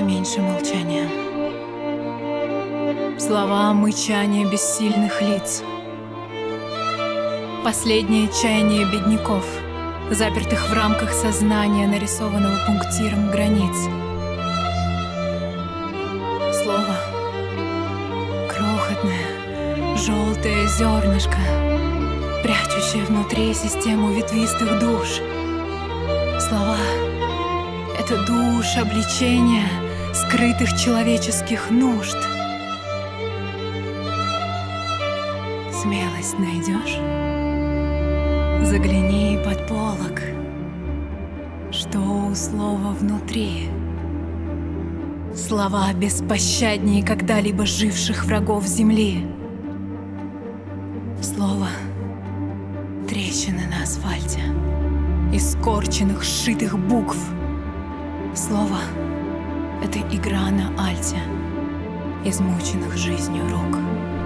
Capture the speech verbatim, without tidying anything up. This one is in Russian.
Слова меньше молчания. Слова мычания бессильных лиц. Последнее чаяние бедняков, запертых в рамках сознания, нарисованного пунктиром границ. Слово — крохотное, желтое зернышко, прячущее внутри систему ветвистых душ. Слова — это душ обличения скрытых человеческих нужд. Смелость найдешь? Загляни под полог, что у слова внутри. Слова беспощаднее когда-либо живших врагов земли. Слово — трещины на асфальте, искорченных, сшитых букв. Слово — это игра на альте, измученных жизнью рук.